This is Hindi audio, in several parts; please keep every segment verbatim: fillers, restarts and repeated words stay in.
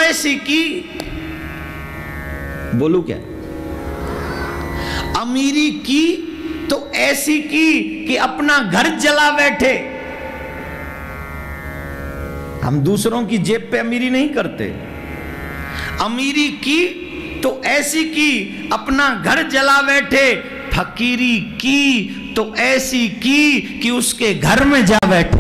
ऐसी की, बोलू क्या, अमीरी की तो ऐसी की कि अपना घर जला बैठे। हम दूसरों की जेब पे अमीरी नहीं करते। अमीरी की तो ऐसी की अपना घर जला बैठे, फकीरी की तो ऐसी की कि उसके घर में जा बैठे।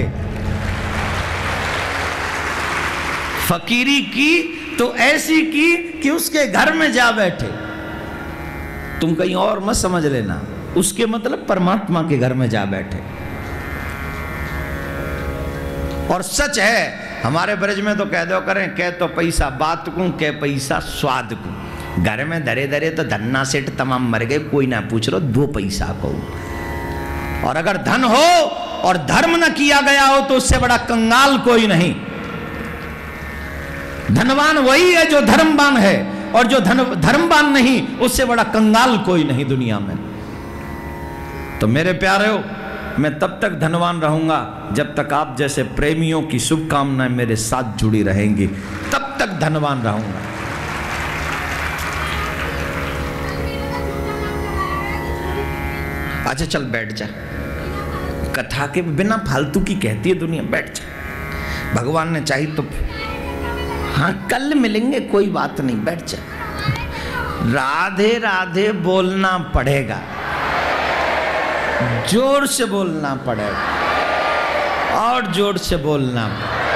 फकीरी की तो ऐसी की कि उसके घर में जा बैठे। तुम कहीं और मत समझ लेना, उसके मतलब परमात्मा के घर में जा बैठे। और सच है, हमारे ब्रज में तो कह दो करें, कह तो पैसा बात को, कह पैसा स्वाद को। घर में धरे धरे तो धन्ना सेठ तमाम मर गए, कोई ना पूछ लो दो पैसा को। और अगर धन हो और धर्म न किया गया हो तो उससे बड़ा कंगाल कोई नहीं। धनवान वही है जो धर्मवान है, और जो धन धर्मवान नहीं उससे बड़ा कंगाल कोई नहीं दुनिया में। तो मेरे प्यारे हो, मैं तब तक धनवान रहूंगा जब तक आप जैसे प्रेमियों की शुभकामनाएं मेरे साथ जुड़ी रहेंगी, तब तक धनवान रहूंगा। अच्छा चल बैठ जा, कथा के बिना फालतू की कहती है दुनिया, बैठ जा। भगवान ने चाहिए तो हाँ कल मिलेंगे, कोई बात नहीं, बैठ जा। राधे राधे बोलना पड़ेगा, जोर से बोलना पड़ेगा, और जोर से बोलना।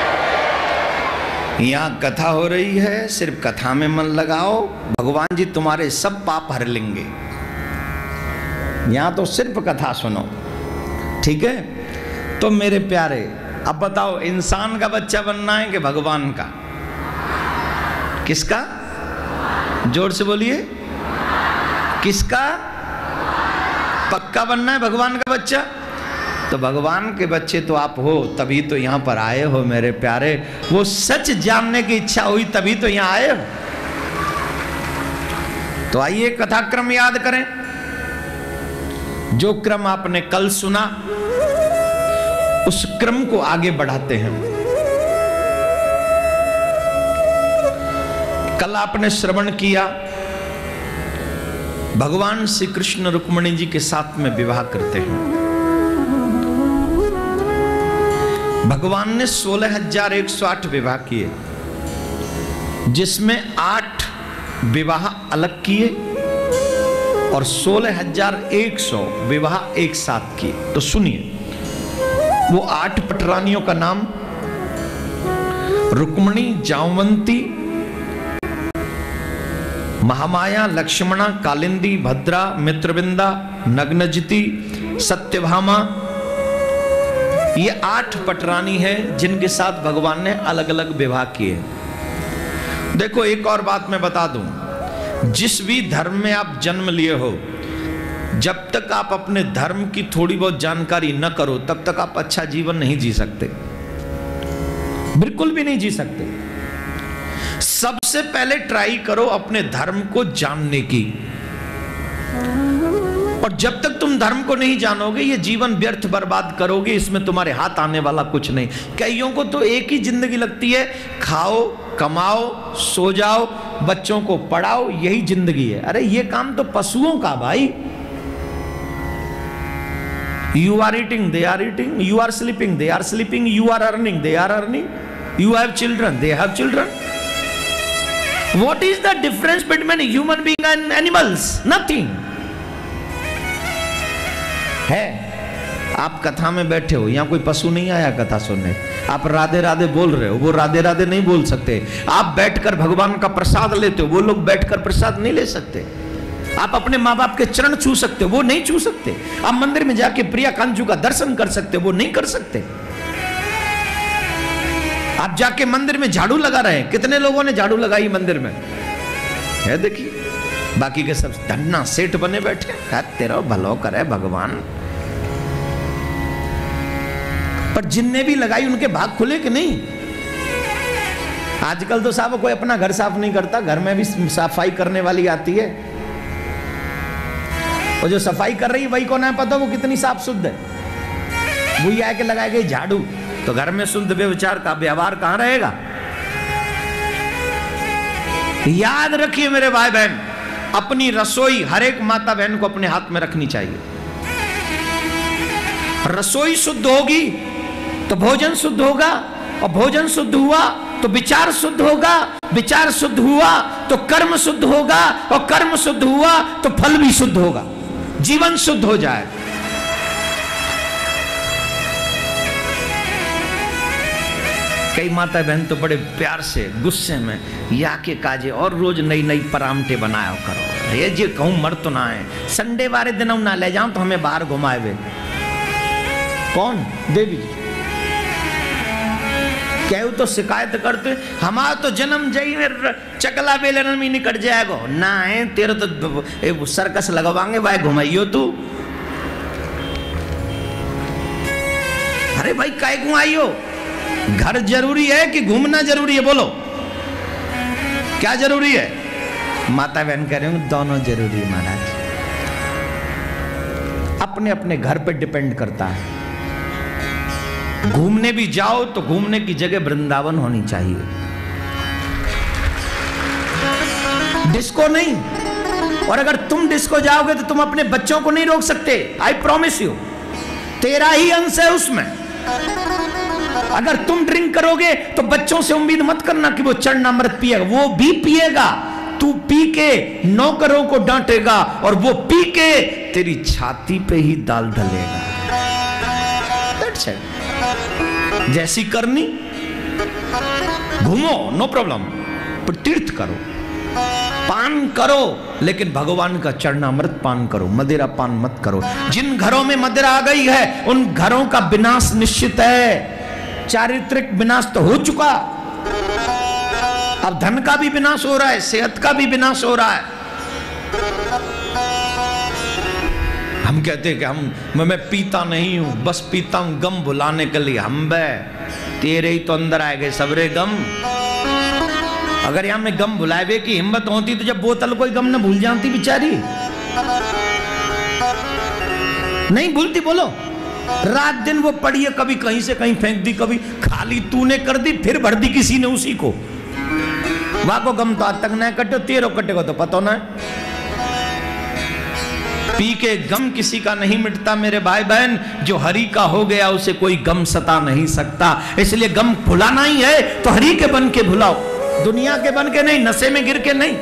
यहाँ कथा हो रही है, सिर्फ कथा में मन लगाओ, भगवान जी तुम्हारे सब पाप हर लेंगे। यहाँ तो सिर्फ कथा सुनो, ठीक है। तो मेरे प्यारे, अब बताओ इंसान का बच्चा बनना है कि भगवान का? किसका? जोर से बोलिए, किसका? पक्का बनना है भगवान का बच्चा? तो भगवान के बच्चे तो आप हो, तभी तो यहां पर आए हो मेरे प्यारे। वो सच जानने की इच्छा हुई तभी तो यहां आए हो। तो आइए कथाक्रम याद करें। जो क्रम आपने कल सुना उस क्रम को आगे बढ़ाते हैं। कल आपने श्रवण किया भगवान श्री कृष्ण रुक्मिणी जी के साथ में विवाह करते हैं। भगवान ने सोलह हजार एक सौ आठ विवाह किए, जिसमें आठ विवाह अलग किए और सोलह हजार एक सौ विवाह एक साथ किए। तो सुनिए, वो आठ पटरानियों का नाम रुक्मिणी, जामवंती, महामाया, लक्ष्मणा, कालिंदी, भद्रा, मित्रविंदा, नग्नजिति, सत्यभामा, ये आठ पटरानी है जिनके साथ भगवान ने अलग अलग विवाह किए। देखो एक और बात मैं बता दूं, जिस भी धर्म में आप जन्म लिए हो, जब तक आप अपने धर्म की थोड़ी बहुत जानकारी न करो तब तक आप अच्छा जीवन नहीं जी सकते, बिल्कुल भी नहीं जी सकते। सबसे पहले ट्राई करो अपने धर्म को जानने की, और जब तक तुम धर्म को नहीं जानोगे ये जीवन व्यर्थ बर्बाद करोगे, इसमें तुम्हारे हाथ आने वाला कुछ नहीं। कईयों को तो एक ही जिंदगी लगती है, खाओ, कमाओ, सो जाओ, बच्चों को पढ़ाओ, यही जिंदगी है। अरे ये काम तो पशुओं का भाई। You are eating, they are eating, you are sleeping, they are sleeping, you are earning, they are earning, you have children, they have children. What is the difference between human being and animals? Nothing. है, आप कथा में बैठे हो, यहाँ कोई पशु नहीं आया कथा सुनने, आप राधे राधे बोल रहे हो, वो राधे राधे नहीं बोल सकते। आप बैठकर भगवान का प्रसाद लेते हो, वो लोग बैठकर प्रसाद नहीं ले सकते। आप अपने माँ बाप के चरण छू सकते हो, वो नहीं छू सकते। आप मंदिर में जाके प्रिया कांचू का दर्शन कर सकते हो, वो नहीं कर सकते। आप जाके मंदिर में झाड़ू लगा रहे हैं, कितने लोगों ने झाड़ू लगाई मंदिर में है, देखिए। बाकी के सब धन्ना सेठ बने बैठे, है तेरा भलो करे भगवान। पर जिनने भी लगाई उनके भाग खुले कि नहीं? आजकल तो साहब कोई अपना घर साफ नहीं करता, घर में भी सफाई करने वाली आती है, और जो सफाई कर रही है वही को ना पता वो कितनी साफ शुद्ध है। वही आके लगाई गई झाड़ू, तो घर में शुद्ध व्यवचार का व्यवहार कहां रहेगा? याद रखिए मेरे भाई बहन, अपनी रसोई हर एक माता बहन को अपने हाथ में रखनी चाहिए। रसोई शुद्ध होगी तो भोजन शुद्ध होगा, और भोजन शुद्ध हुआ तो विचार शुद्ध होगा, विचार शुद्ध हुआ तो कर्म शुद्ध होगा, और कर्म शुद्ध हुआ तो फल भी शुद्ध होगा, जीवन शुद्ध हो जाए। कई माता बहन तो बड़े प्यार से गुस्से में या के काजे और रोज नई नई परामठे बनाया करो, ये जी कहूं मर तो ना है, संडे वाले दिन ना ले जाऊं तो हमें बाहर घुमाए वे। कौन? देवी जी कहू तो शिकायत करते, हमारा तो जन्म जई में चकला बेलन में निकट जाएगा ना है, तेरे तो सर्कस लगवाएंगे भाई, घुमाइयो तू। अरे भाई काय क्यों आइयो? घर जरूरी है कि घूमना जरूरी है? बोलो क्या जरूरी है? माता बहन कह रहे हो दोनों जरूरी है महाराज, अपने अपने घर पे डिपेंड करता है। घूमने भी जाओ तो घूमने की जगह वृंदावन होनी चाहिए, डिस्को नहीं। और अगर तुम डिस्को जाओगे तो तुम अपने बच्चों को नहीं रोक सकते, आई प्रॉमिस यू, तेरा ही अंश है उसमें। अगर तुम ड्रिंक करोगे तो बच्चों से उम्मीद मत करना कि वो चरणामृत पिएगा, वो भी पिएगा, तू पी के नौकरों को डांटेगा और वो पी के तेरी छाती पे ही दाल डलेगा। That's it. जैसी करनी घूमो नो प्रॉब्लम, पर तीर्थ करो, पान करो, लेकिन भगवान का चरणामृत पान करो, मदिरा पान मत करो। जिन घरों में मदिरा आ गई है उन घरों का विनाश निश्चित है, चारित्रिक विनाश तो हो चुका, अब धन का भी विनाश हो रहा है, सेहत का भी विनाश हो रहा है। हम कहते हैं कि हम मैं पीता नहीं हूं, बस पीता हूं गम भुलाने के लिए। हम बे तेरे ही तो अंदर आए गए सबरे गम। अगर यहां में गम भुलावे की हिम्मत होती तो जब बोतल कोई गम न भूल जाती बेचारी, नहीं भूलती। बोलो रात दिन वो पड़ी है, कभी कहीं से कहीं फेंक दी, कभी खाली तूने कर दी, फिर भर दी किसी ने उसी को। वहां को गम तो आज तक नहीं कटे, तेरो कटेगा तो पता ना। पी के गम किसी का नहीं मिटता मेरे भाई बहन, जो हरि का हो गया उसे कोई गम सता नहीं सकता। इसलिए गम भुलाना ही है तो हरि के बन के भुलाओ, दुनिया के बन के नहीं, नशे में गिर के नहीं।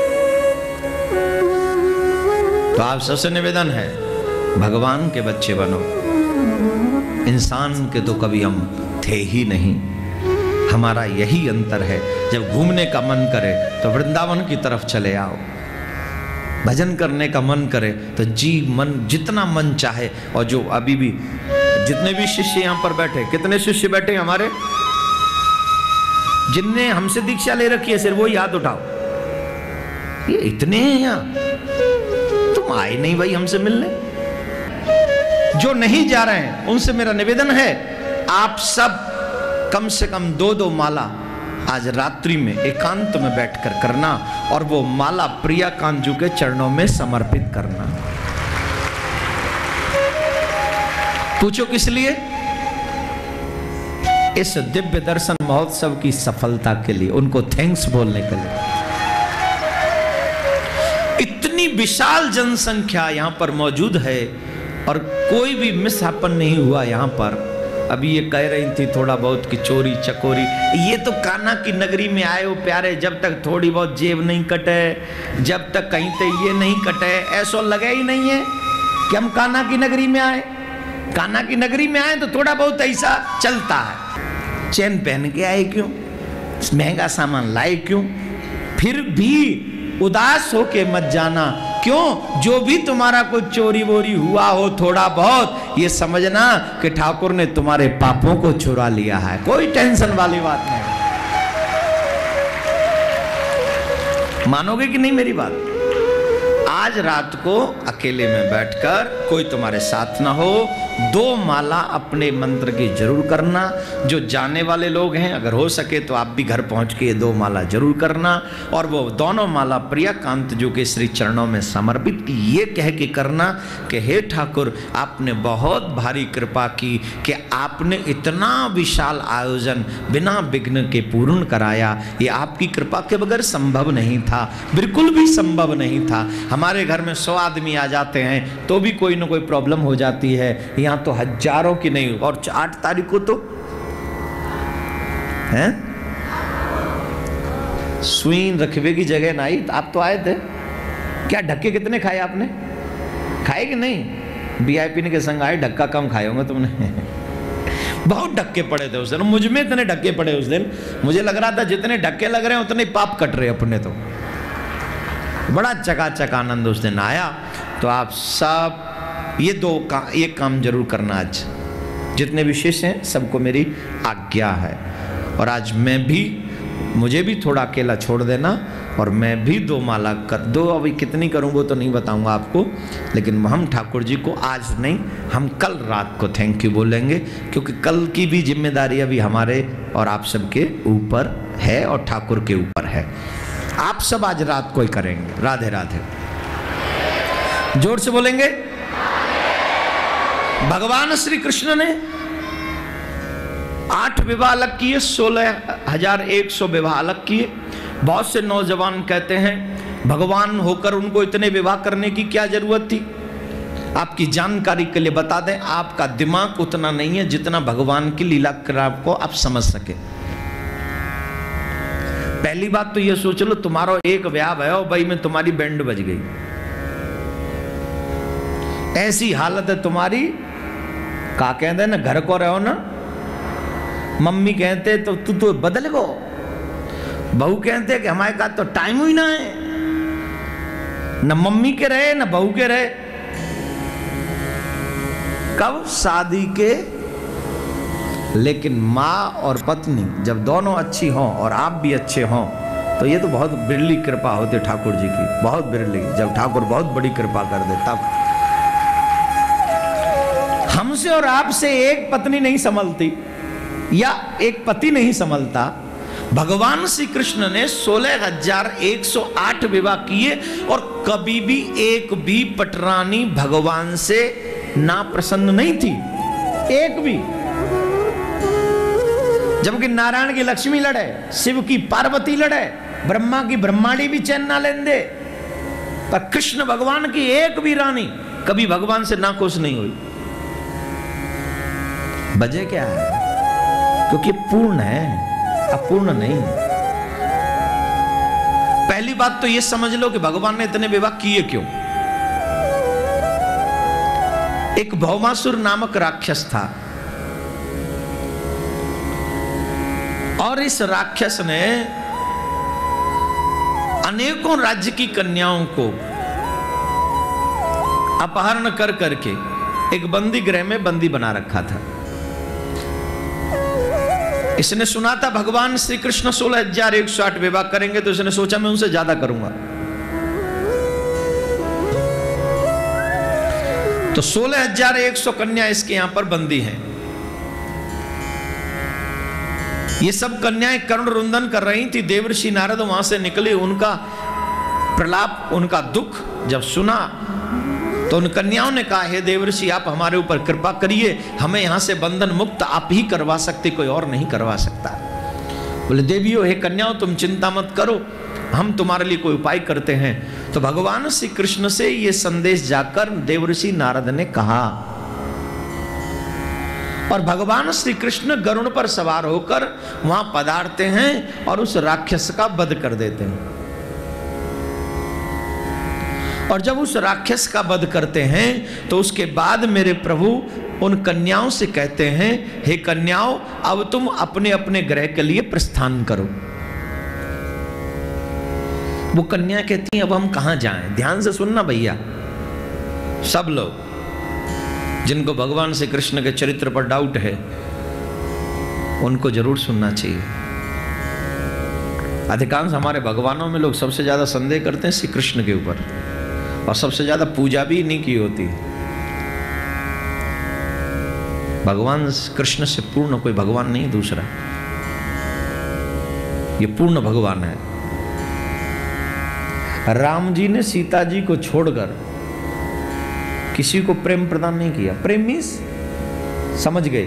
तो आप सबसे निवेदन है भगवान के बच्चे बनो। इंसान के तो कभी हम थे ही नहीं, हमारा यही अंतर है। जब घूमने का मन करे तो वृंदावन की तरफ चले आओ, भजन करने का मन करे तो जी मन जितना मन चाहे। और जो अभी भी जितने भी शिष्य यहाँ पर बैठे, कितने शिष्य बैठे हमारे, जिनने हमसे दीक्षा ले रखी है सिर्फ वो याद उठाओ। ये इतने हैं यहाँ, तुम आए नहीं भाई हमसे मिलने। जो नहीं जा रहे हैं उनसे मेरा निवेदन है, आप सब कम से कम दो दो माला आज रात्रि में एकांत में बैठकर करना, और वो माला प्रिया कांजू के चरणों में समर्पित करना। पूछो किस लिए? इस दिव्य दर्शन महोत्सव की सफलता के लिए, उनको थैंक्स बोलने के लिए। इतनी विशाल जनसंख्या यहां पर मौजूद है और कोई भी मिसहैपन नहीं हुआ यहां पर। अभी ये कह रही थी थोड़ा बहुत कि चोरी चकोरी, ये तो कान्हा की नगरी में आए हो प्यारे, जब तक थोड़ी बहुत जेब नहीं कटे, जब तक कहीं ते ये नहीं कटे, ऐसा लगे ही नहीं है कि हम कान्हा की नगरी में आए। कान्हा की नगरी में आए तो थोड़ा बहुत ऐसा चलता है। चैन पहन के आए क्यों, महंगा सामान लाए क्यों, फिर भी उदास होके मत जाना। क्यों? जो भी तुम्हारा कोई चोरी वोरी हुआ हो थोड़ा बहुत, ये समझना कि ठाकुर ने तुम्हारे पापों को चुरा लिया है, कोई टेंशन वाली बात नहीं। मानोगे कि नहीं मेरी बात? आज रात को अकेले में बैठकर कोई तुम्हारे साथ ना हो, दो माला अपने मंत्र की जरूर करना। जो जाने वाले लोग हैं, अगर हो सके तो आप भी घर पहुंच के दो माला जरूर करना। और वो दोनों माला प्रियाकांत जो के श्री चरणों में समर्पित की, ये कह के करना कि हे ठाकुर, आपने बहुत भारी कृपा की कि आपने इतना विशाल आयोजन बिना विघ्न के पूर्ण कराया। ये आपकी कृपा के बगैर संभव नहीं था, बिल्कुल भी संभव नहीं था। हमारे घर में सौ आदमी आ जाते हैं तो भी कोई ना कोई प्रॉब्लम हो जाती है, यहाँ तो हजारों की नहीं। और आठ तारीख को तो हैं सुईन रखवे की जगह ना आई। आप तो आए थे, क्या ढक्के कितने खाए आपने? खाए कि नहीं? वीआईपी के संग आए, ढक्का कम खाए होंगे तुमने। बहुत ढक्के पड़े थे उस दिन, मुझ में इतने ढक्के पड़े उस दिन, मुझे लग रहा था जितने ढक्के लग रहे हैं उतने पाप कट रहे अपने। तो बड़ा चकाचक आनंद उस दिन आया। तो आप सब ये दो का ये काम जरूर करना। आज जितने विशेष हैं सबको मेरी आज्ञा है। और आज मैं भी, मुझे भी थोड़ा अकेला छोड़ देना, और मैं भी दो माला कर दो। अभी कितनी करूँगा तो नहीं बताऊंगा आपको, लेकिन हम ठाकुर जी को आज नहीं, हम कल रात को थैंक यू बोलेंगे, क्योंकि कल की भी जिम्मेदारी अभी हमारे और आप सबके ऊपर है और ठाकुर के ऊपर है। आप सब आज रात को ही करेंगे। राधे राधे, जोर से बोलेंगे। भगवान श्री कृष्ण ने आठ विवाह अलग किए, सोलह हजार एक सौ विवाह अलग किए। बहुत से नौजवान कहते हैं भगवान होकर उनको इतने विवाह करने की क्या जरूरत थी। आपकी जानकारी के लिए बता दें, आपका दिमाग उतना नहीं है जितना भगवान की लीला क्राप को आप समझ सके। पहली बात तो ये सोच लो, तुम्हारा एक ब्याह है और भाई में तुम्हारी बैंड बज गई, ऐसी हालत है तुम्हारी। का कहते ना, घर को रहो ना, मम्मी कहते तो तू तो बदल गो, बहू कहते कि हमारे का तो टाइम ही ना है, न मम्मी के रहे न बहू के रहे। कब? शादी के। लेकिन माँ और पत्नी जब दोनों अच्छी हों और आप भी अच्छे हों, तो ये तो बहुत बिरली कृपा होती है ठाकुर जी की, बहुत बिरली। जब ठाकुर बहुत बड़ी कृपा कर दे तब। हमसे और आपसे एक पत्नी नहीं संभलती या एक पति नहीं संभलता। भगवान श्री कृष्ण ने सोलह हजार एक सौ आठ विवाह किए और कभी भी एक भी पटरानी भगवान से ना प्रसन्न नहीं थी, एक भी। जबकि नारायण की लक्ष्मी लड़े, शिव की पार्वती लड़े, ब्रह्मा की ब्रह्मांडी भी चैन ना लेंदे, पर कृष्ण भगवान की एक भी रानी कभी भगवान से नाखुश नहीं हुई। वजह क्या है? क्योंकि पूर्ण है, अपूर्ण नहीं। पहली बात तो यह समझ लो कि भगवान ने इतने विवाह किए क्यों। एक भौमासुर नामक राक्षस था, और इस राक्षस ने अनेकों राज्य की कन्याओं को अपहरण कर करके एक बंदी गृह में बंदी बना रखा था। इसने सुना था भगवान श्री कृष्ण सोलह हजार एक सौ आठ विवाह करेंगे, तो इसने सोचा मैं उनसे ज्यादा करूंगा। तो सोलह हजार एक सौ कन्या इसके यहां पर बंदी हैं। ये सब कन्याएं करुण रुंदन कर रही थी। देवर्षि नारद वहां से निकले, उनका प्रलाप, उनका दुख जब सुना तो उन कन्याओं ने कहा, हे देवर्षि आप हमारे ऊपर कृपा करिए, हमें यहां से बंधन मुक्त आप ही करवा सकते, कोई और नहीं करवा सकता। बोले देवियों, हे कन्याओं तुम चिंता मत करो, हम तुम्हारे लिए कोई उपाय करते हैं। तो भगवान श्री कृष्ण से ये संदेश जाकर देवर्षि नारद ने कहा, और भगवान श्री कृष्ण गरुड़ पर सवार होकर वहां पधारते हैं और उस राक्षस का वध कर देते हैं। और जब उस राक्षस का वध करते हैं तो उसके बाद मेरे प्रभु उन कन्याओं से कहते हैं, हे कन्याओं अब तुम अपने अपने ग्रह के लिए प्रस्थान करो। वो कन्या कहती हैं अब हम कहां जाएं? ध्यान से सुनना भैया, सब लोग जिनको भगवान श्री कृष्ण के चरित्र पर डाउट है उनको जरूर सुनना चाहिए। अधिकांश हमारे भगवानों में लोग सबसे ज्यादा संदेह करते हैं श्री कृष्ण के ऊपर, और सबसे ज्यादा पूजा भी इन्हीं की होती है। भगवान कृष्ण से पूर्ण कोई भगवान नहीं दूसरा, ये पूर्ण भगवान है। राम जी ने सीता जी को छोड़कर किसी को प्रेम प्रदान नहीं किया। प्रेम मीन्स समझ गए,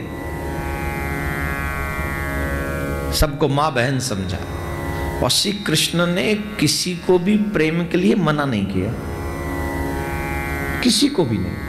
सबको मां बहन समझा। और श्री कृष्ण ने किसी को भी प्रेम के लिए मना नहीं किया, किसी को भी नहीं।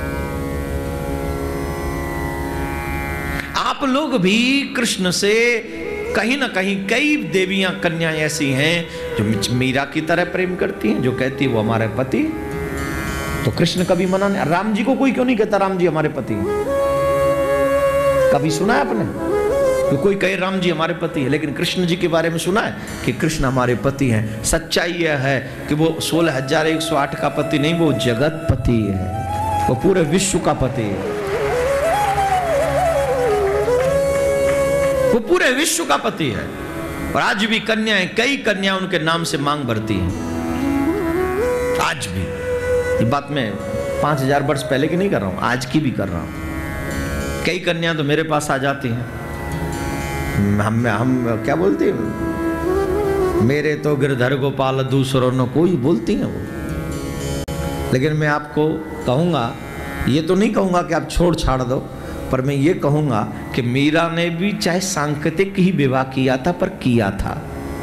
आप लोग भी कृष्ण से कहीं ना कहीं कई देवियां कन्याएं ऐसी हैं जो मीरा की तरह प्रेम करती हैं, जो कहती है वो हमारे पति। तो कृष्ण कभी मना नहीं। राम जी को कोई क्यों नहीं कहता राम जी हमारे पति हैं? कभी सुना है आपने तो कोई कहे राम जी हमारे पति है? लेकिन कृष्ण जी के बारे में सुना है कि कृष्ण हमारे पति हैं। सच्चाई यह है कि वो सोलह हजार एक सौ आठ का पति नहीं, वो जगत पति है, वो पूरे विश्व का पति है, वो पूरे विश्व का पति है। और आज भी कन्याएं, कई कन्याएं उनके नाम से मांग भरती हैं। आज भी, ये बात मैं पांच हजार वर्ष पहले की नहीं कर रहा हूं, आज की भी कर रहा हूं। कई कन्याएं तो मेरे पास आ जाती हैं, हम हम क्या बोलते हैं, मेरे तो गिरधर गोपाल दूसरों न कोई, बोलती हैं वो। लेकिन मैं आपको कहूंगा, ये तो नहीं कहूंगा कि आप छोड़ छाड़ दो, पर मैं ये कहूंगा कि मीरा ने भी चाहे सांकेतिक ही विवाह किया था, पर किया था।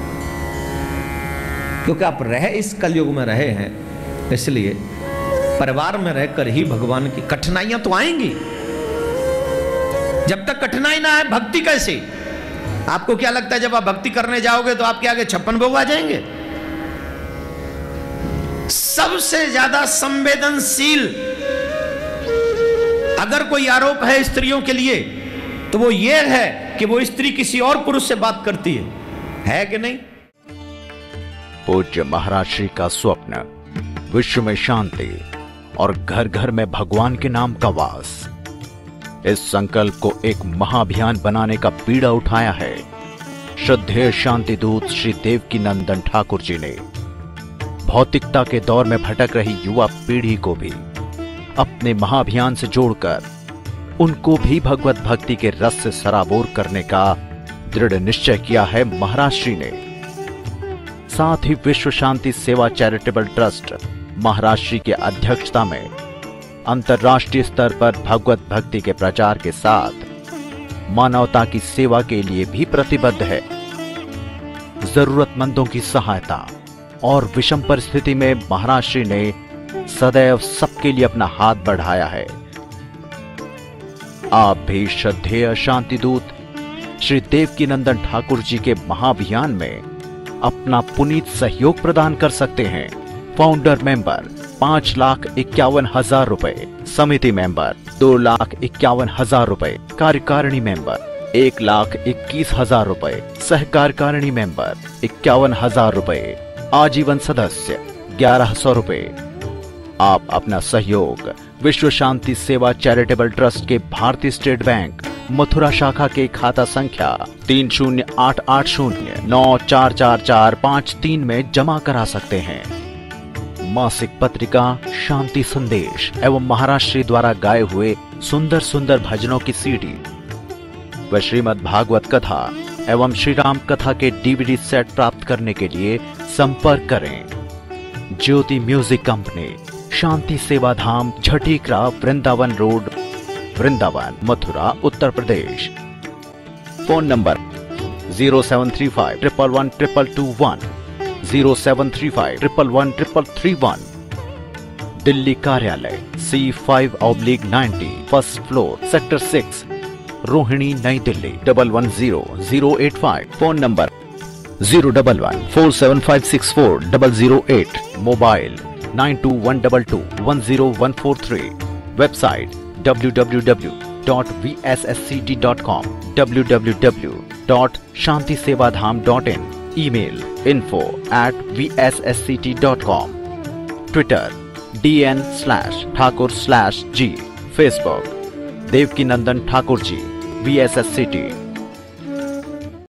क्योंकि आप रहे इस कलयुग में रहे हैं, इसलिए परिवार में रहकर ही भगवान की कठिनाइयां तो आएंगी। जब तक कठिनाई ना आए भक्ति कैसे? आपको क्या लगता है जब आप भक्ति करने जाओगे तो आपके आगे छप्पन भोग आ जाएंगे? सबसे ज्यादा संवेदनशील अगर कोई आरोप है स्त्रियों के लिए तो वो ये है कि वो स्त्री किसी और पुरुष से बात करती है, है कि नहीं? पूज्य महाराज श्री का स्वप्न विश्व में शांति और घर घर में भगवान के नाम का वास, इस संकल्प को एक महाअभियान बनाने का बीड़ा उठाया है श्रद्धेय शांति दूत श्री देवकी नंदन ठाकुर जी ने। भौतिकता के दौर में भटक रही युवा पीढ़ी को भी अपने महाअभियान से जोड़कर उनको भी भगवत भक्ति के रस से सराबोर करने का दृढ़ निश्चय किया है महाराज श्री ने। साथ ही विश्व शांति सेवा चैरिटेबल ट्रस्ट महाराज श्री की अध्यक्षता में अंतर्राष्ट्रीय स्तर पर भगवत भक्ति के प्रचार के साथ मानवता की सेवा के लिए भी प्रतिबद्ध है। जरूरतमंदों की सहायता और विषम परिस्थिति में महाराज श्री ने सदैव सबके लिए अपना हाथ बढ़ाया है। आप भी श्रद्धेय शांति दूत श्री देवकी नंदन ठाकुर जी के महाअभियान में अपना पुनीत सहयोग प्रदान कर सकते हैं। फाउंडर मेंबर पांच लाख इक्यावन हजार रुपए, समिति मेंबर दो लाख इक्यावन हजार रुपए, कार्यकारिणी मेंबर एक लाख इक्कीस हजार रुपए, सह कार्यकारिणी मेंबर इक्यावन हजार रुपए, आजीवन सदस्य ग्यारह सौ रुपए। आप अपना सहयोग विश्व शांति सेवा चैरिटेबल ट्रस्ट के भारतीय स्टेट बैंक मथुरा शाखा के खाता संख्या तीन शून्य आठ आठ शून्य नौ चार चार चार पाँच तीन में जमा करा सकते हैं। मासिक पत्रिका शांति संदेश एवं महाराज श्री द्वारा गाए हुए सुंदर सुंदर भजनों की सीडी व श्रीमद् भागवत कथा एवं श्री राम कथा के डीवीडी सेट प्राप्त करने के लिए संपर्क करें। ज्योति music company, Shanti Seva Dham, Jhatikara, Vrindavan road, Vrindavan, Mathura, Uttar Pradesh. Phone number zero seven three five triple one triple two one, zero seven three five triple one triple three one. Delhi कार्यालय C five oblique ninety, first floor, sector six, Rohini, New Delhi, double one zero zero eight five. Phone number zero double one four seven five six four double zero eight. Mobile nine two one double to one zero one four three. Website W W W dot V S S C T dot com, W W W dot Shanti Seva Dham dot in. Email info at v s s c t dot com. Twitter dn slash Thakur slash g. Facebook Devki Nandan Thakur ji V S S C T।